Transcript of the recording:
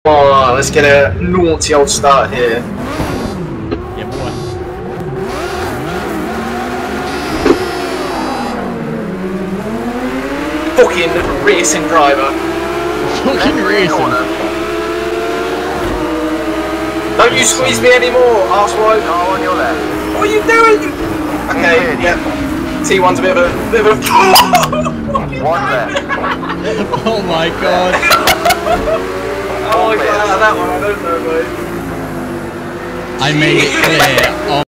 Oh, let's get a naughty old start here. Yeah, boy. Fucking racing driver. Fucking racing. Don't you squeeze me anymore, arsehole. Oh, on your left. What are you doing? Okay, yeah. T1's a bit of a... One left. Oh my god. Oh my god, that one, I don't know, mate. I made it clear. Oh.